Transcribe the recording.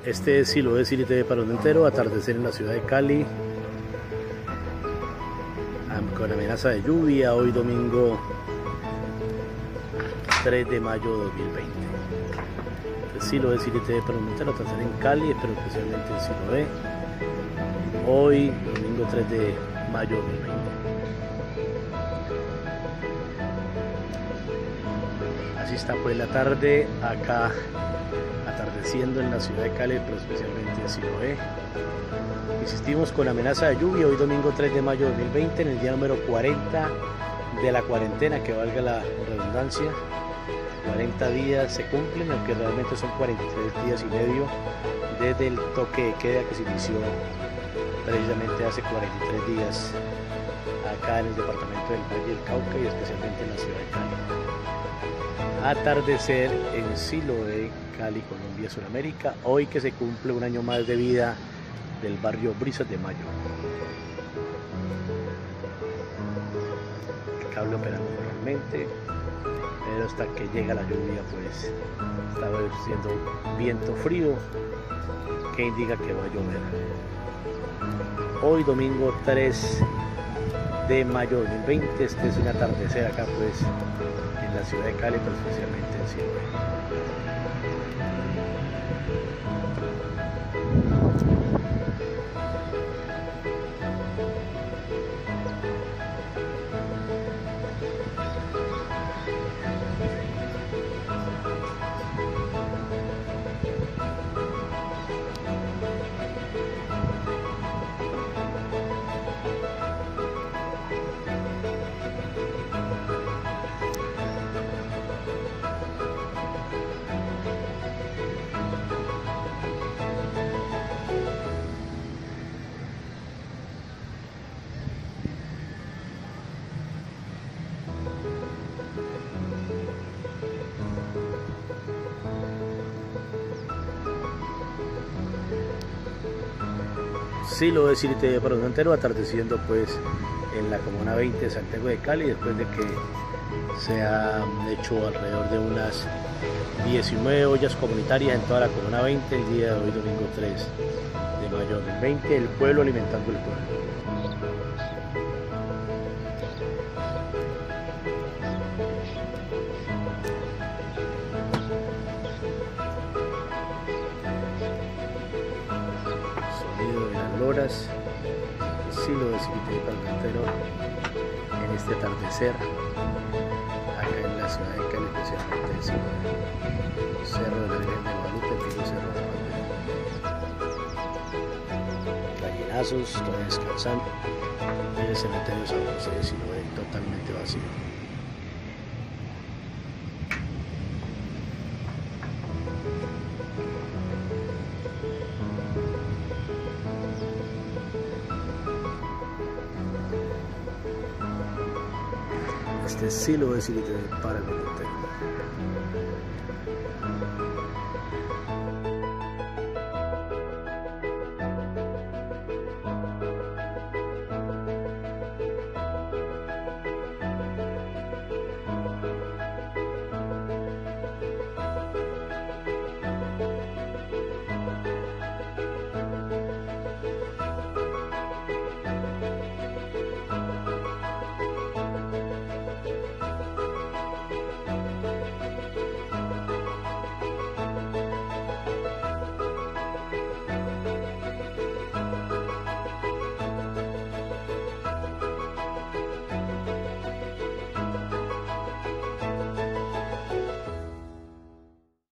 Este es Siloé City para un entero, atardecer en la ciudad de Cali, con amenaza de lluvia, hoy domingo 3 de mayo de 2020. Siloé City para un entero, atardecer en Cali, pero especialmente en Siloé, hoy domingo 3 de mayo de 2020. Así está pues la tarde acá, atardeciendo en la ciudad de Cali, pero especialmente en Siloé. Insistimos con amenaza de lluvia hoy domingo 3 de mayo de 2020, en el día número 40 de la cuarentena, que valga la redundancia. 40 días se cumplen, aunque realmente son 43 días y medio desde el toque de queda que se inició precisamente hace 43 días acá en el departamento del Valle del Cauca y especialmente en la ciudad de Cali. Atardecer en Siloé, Cali, Colombia, Sudamérica, hoy que se cumple un año más de vida del barrio Brisas de Mayo. El cable operando normalmente, pero hasta que llega la lluvia pues estaba siendo viento frío que indica que va a llover. Hoy domingo 3 de mayo de 2020, este es un atardecer acá pues en la ciudad de Cali, pero especialmente en Siloé. Siloé City para un entero, atardeciendo pues en la Comuna 20 de Santiago de Cali, después de que se han hecho alrededor de unas 19 ollas comunitarias en toda la Comuna 20 el día de hoy domingo 3 de mayo de 2020, el pueblo alimentando el pueblo. Loras, Siloé City para un entero en este atardecer acá en la ciudad de Cali, especialmente en Siloé. Cerro de la Virgen de Guadalupe, el Pico Cerro de Guadalupe. Gallinazos, todavía descansando, y el cementerio de San José de Siloé totalmente vacío. Este es Siloé City para el mundo entero.